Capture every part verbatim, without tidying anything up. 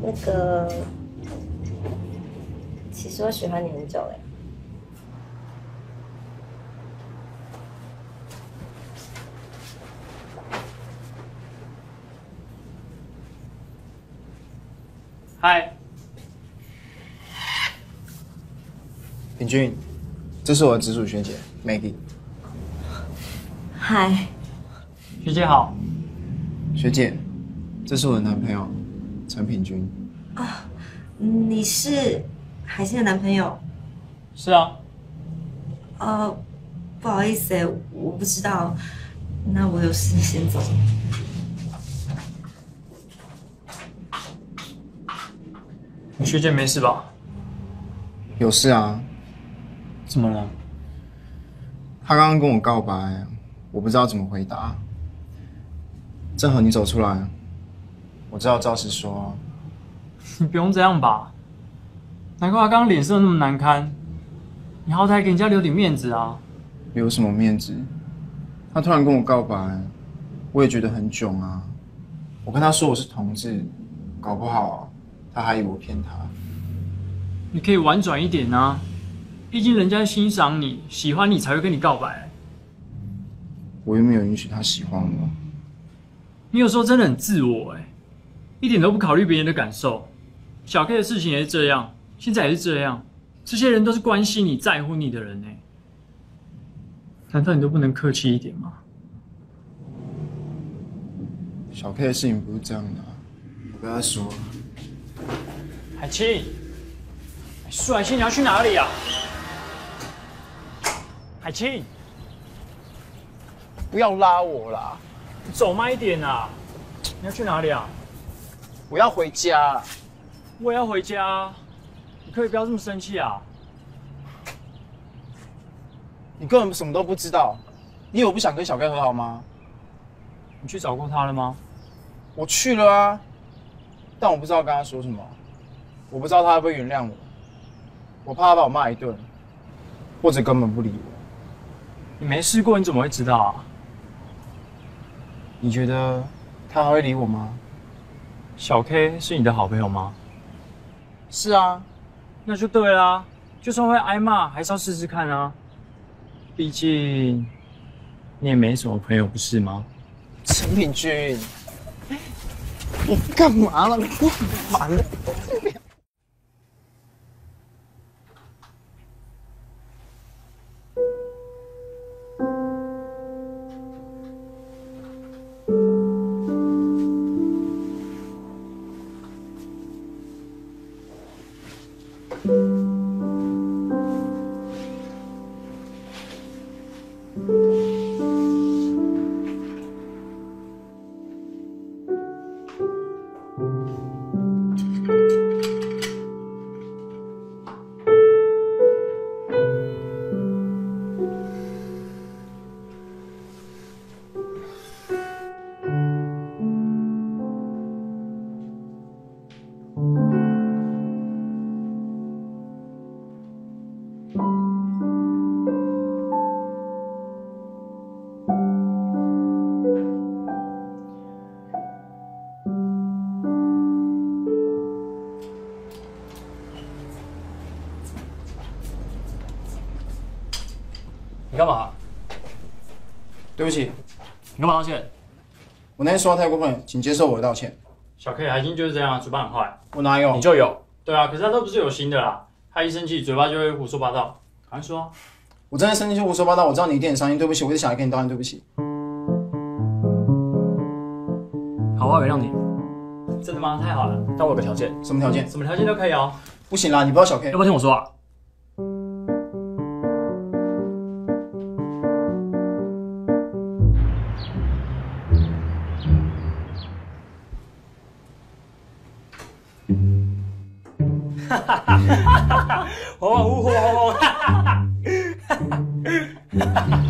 那个，其实我喜欢你很久了。 嗨， 品君，这是我的直属学姐 Maggie。 嗨， 学姐好。 学姐，这是我的男朋友陈品君。 啊，你是海星的男朋友？ 是啊。 呃，不好意思，我不知道。那我有事先走。 你学姐没事吧？ 有事啊？ 怎么了？ 他刚刚跟我告白，我不知道怎么回答。正好你走出来，我只好照实说。 你不用这样吧？难怪他刚刚脸色那么难堪。你好歹给人家留点面子啊！ 留什么面子？他突然跟我告白，我也觉得很囧啊。我跟他说我是同志，搞不好他还以为我骗他。 你可以婉转一点啊，毕竟人家欣赏你、喜欢你才会跟你告白。 我又没有允许他喜欢我。 你有时候真的很自我哎、欸，一点都不考虑别人的感受。小 K 的事情也是这样，现在也是这样，这些人都是关心你、在乎你的人哎、欸，难道你都不能客气一点吗？ 小 K 的事情不是这样的、啊，我跟他说。 海清，苏海清，你要去哪里啊？海清， 不要拉我啦！ 你走慢一点啊！你要去哪里啊？ 我要回家。 我也要回家，你可以不要这么生气啊！ 你根本什么都不知道，你以为我不想跟小 K 和好吗？ 你去找过他了吗？ 我去了啊，但我不知道跟他说什么，我不知道他会不会原谅我，我怕他把我骂一顿，或者根本不理我。 你没试过，你怎么会知道啊？ 你觉得他还会理我吗？ 小 K 是你的好朋友吗？ 是啊， 那就对啦，就算会挨骂，还是要试试看啊。毕竟你也没什么朋友，不是吗？ 陈品君，你干嘛了？你不烦了？ 你干嘛？ 对不起， 你干嘛道歉？ 我那天说话太过分，请接受我的道歉。 小 K 海星就是这样，嘴巴很坏。 我哪有？ 你就有。对啊，可是他都不是有心的啦，他一生气嘴巴就会胡说八道。赶快说啊。 我真的生气就胡说八道，我知道你一定很伤心，对不起，我一直想来跟你道歉，对不起。 好，我原谅你。真的吗？太好了，但我有个条件。 什么条件？ 什么条件都可以哦。 不行啦，你不要小 K。 要不要听我说啊？哈哈哈哈哈！恍恍惚惚，哈哈哈哈哈！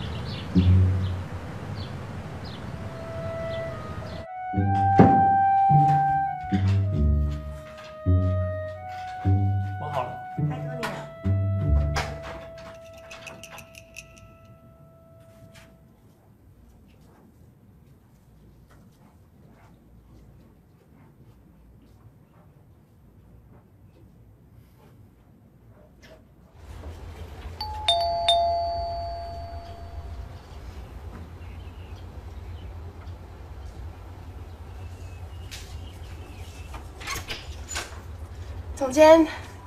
我好了， 拜托你了。 总监，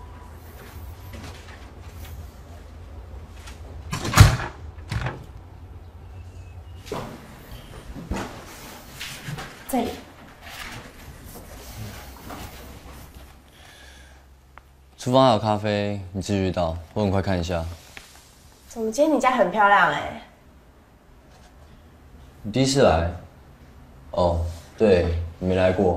这里。 厨房还有咖啡，你自己去倒，我很快看一下。 总监，你家很漂亮哎。 你第一次来？哦，对，你没来过。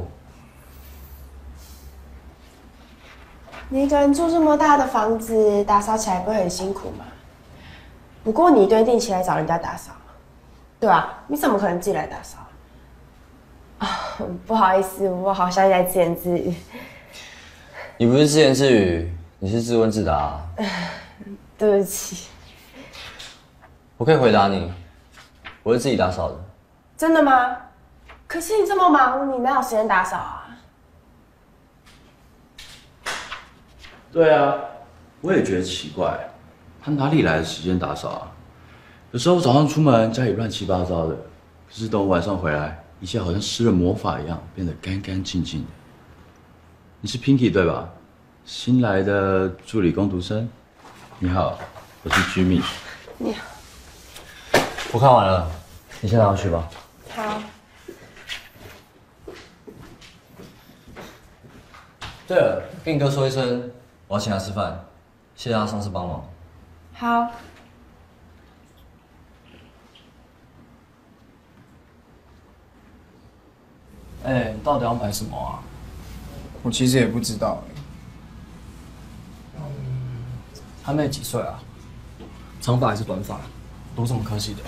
你一个人住这么大的房子，打扫起来不会很辛苦吗？不过你一定定期来找人家打扫，对啊，你怎么可能自己来打扫？啊，不好意思，我好像在自言自语。 你不是自言自语，你是自问自答啊。 对不起。 我可以回答你，我是自己打扫的。 真的吗？可是你这么忙，你哪有时间打扫啊？ 对啊，我也觉得奇怪，他哪里来的时间打扫啊？有时候早上出门家里乱七八糟的，可是等我晚上回来，一切好像施了魔法一样，变得干干净净的。你是 Pinky 对吧？新来的助理工读生。你好，我是 Jimmy。 你好。 我看完了，你先拿回去吧。 好。 对了，跟你哥说一声，我要请他吃饭，谢谢他上次帮忙。 好。 哎、欸，你到底要买什么啊？ 我其实也不知道哎、 嗯，他妹几岁啊？长发还是短发？读什么科系的？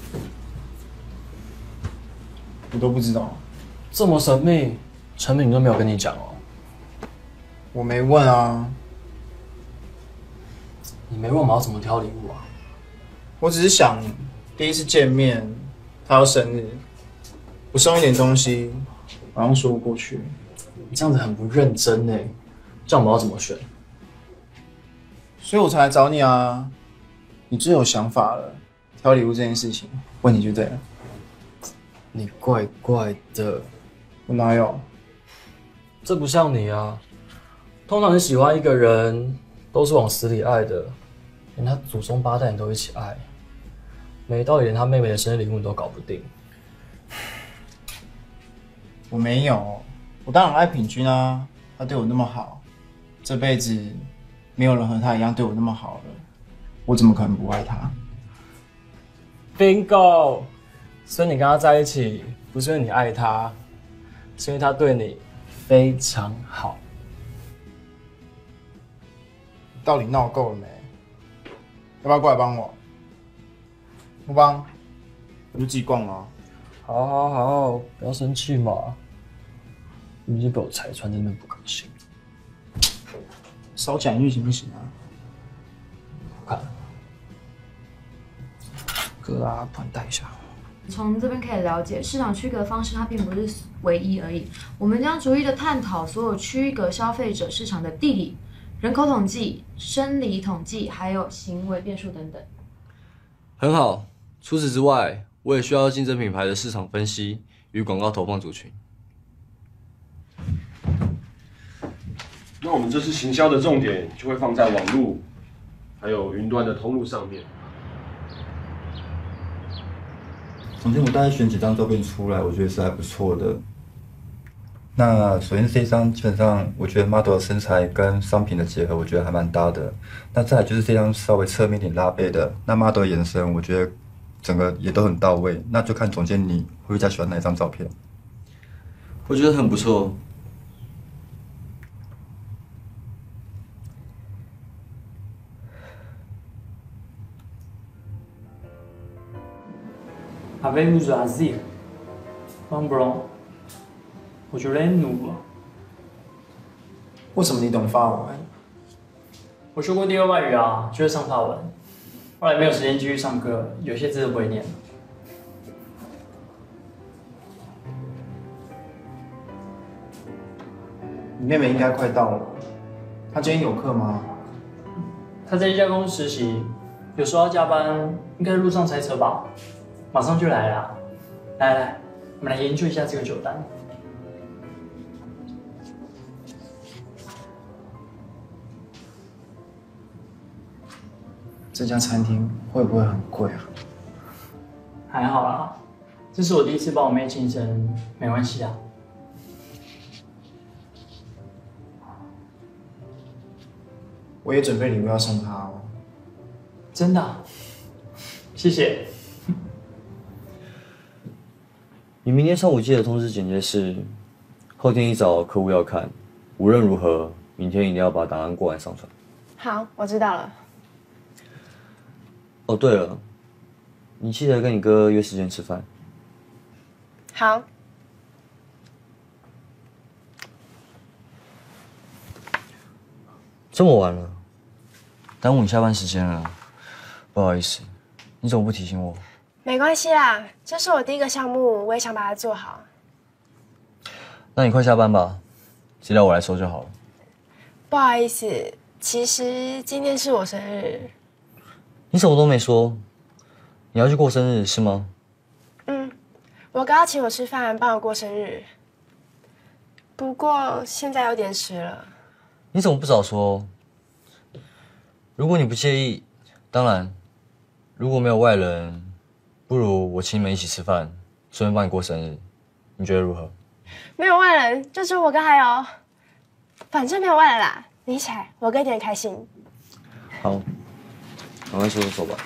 我都不知道。 这么神秘，陈敏都没有跟你讲哦。 我没问啊。 你没问我要怎么挑礼物啊？ 我只是想第一次见面，他要生日，我送一点东西，马上说不过去。 你这样子很不认真哎，这样我们要怎么选？ 所以我才来找你啊！你最有想法了，挑礼物这件事情，问你就对了。 你怪怪的， 我哪有？ 这不像你啊！通常你喜欢一个人，都是往死里爱的，连他祖宗八代你都一起爱，没道理连他妹妹的生日礼物你都搞不定。 我没有，我当然爱品君啊，他对我那么好，这辈子没有人和他一样对我那么好了，我怎么可能不爱他 ？Bingo！ 所以你跟他在一起，不是因为你爱他，是因为他对你非常好。 你到底闹够了没？要不要过来帮我？不帮，我就自己逛了、啊。 好，好，好，不要生气嘛！你就被我拆穿，真的不高兴。 少讲一句行不行啊？ 看，哥啊，帮你带一下。 从这边可以了解，市场区隔方式它并不是唯一而已。我们将逐一的探讨所有区隔消费者市场的地理、人口统计、生理统计，还有行为变数等等。 很好。除此之外，我也需要竞争品牌的市场分析与广告投放族群。 那我们这次行销的重点就会放在网络，还有云端的通路上面。 总监，我大概选几张照片出来，我觉得是还不错的。那首先这一张基本上，我觉得 model 的身材跟商品的结合，我觉得还蛮搭的。那再来就是这张稍微侧面一点拉背的，那 model 的眼神，我觉得整个也都很到位。那就看总监你会比较喜欢哪一张照片？ 我觉得很不错。 Avez-vous choisi un blanc? Je l'ai nous. 为什么你懂法文？ 我学过第二外语啊，就是上法文。后来没有时间继续上课，有些字都不会念。 你妹妹应该快到了，她今天有课吗？ 她在一家公司实习，有时候要加班，应该是路上塞车吧。马上就来了，来来来，我们来研究一下这个酒单。 这家餐厅会不会很贵啊？ 还好啦，这是我第一次帮我妹庆生，没关系啊。 我也准备礼物要送她哦。 真的、啊？谢谢。 你明天上午记得通知剪接室，后天一早客户要看，无论如何，明天一定要把档案过完上传。 好，我知道了。 哦，对了，你记得跟你哥约时间吃饭。 好。 这么晚了，耽误你下班时间了，不好意思，你怎么不提醒我？ 没关系啦，这是我第一个项目，我也想把它做好。 那你快下班吧，资料我来收就好了。 不好意思，其实今天是我生日。 你什么都没说，你要去过生日是吗？ 嗯，我哥要请我吃饭，帮我过生日。不过现在有点迟了。 你怎么不早说？如果你不介意，当然，如果没有外人，不如我请你们一起吃饭，顺便帮你过生日，你觉得如何？ 没有外人，就只有我哥还有，反正没有外人啦，你一起来，我哥一定很开心。 好，赶快收拾手吧。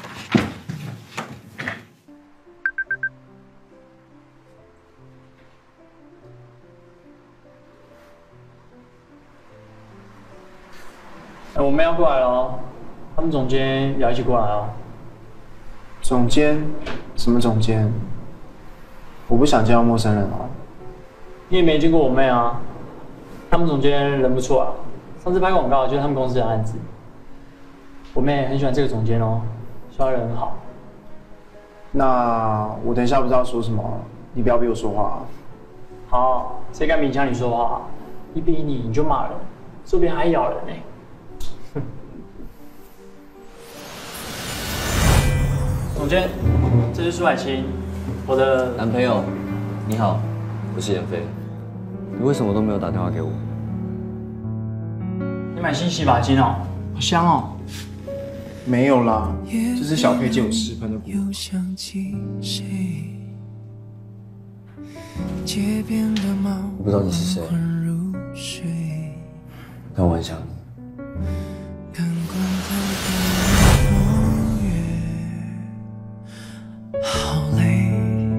哎，我们要过来了哦，他们总监也要一起过来哦。 总监？什么总监？我不想见到陌生人哦。 你也没见过我妹啊。他们总监人不错啊，上次拍广告就是他们公司的案子。我妹很喜欢这个总监哦，说他人很好。 那我等一下不知道说什么，你不要逼我说话啊。 好，谁敢勉强你说话？一逼你你就骂人，说不定还咬人呢。总监，这是苏海清，我的男朋友。你好，我是严飞。你为什么都没有打电话给我？ 你买新洗发精哦，好香哦。 没有啦，这是小 K 借我试喷的股。 我不知道你是谁，但我很想你。 好累，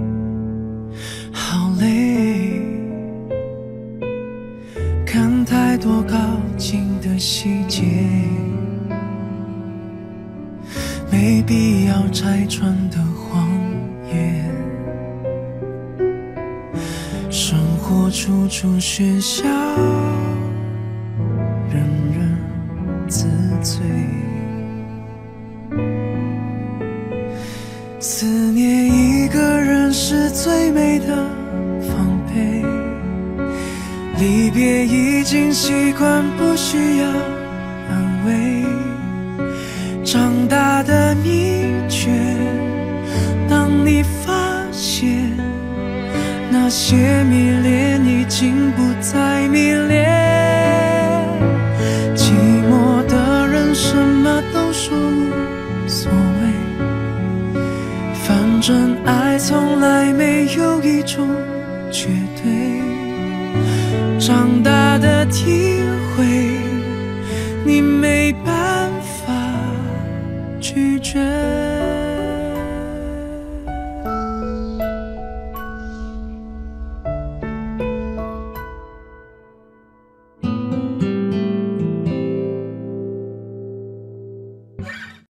好累，看太多靠近的细节，没必要拆穿的谎言。生活处处喧嚣，人人自醉。思念一个人是最美的防备，离别已经习惯，不需要安慰。长大的你却，当你发现那些迷恋已经不再迷恋，寂寞的人什么都说无所谓。反正爱从来没有一种绝对，长大的体会，你没办法拒绝。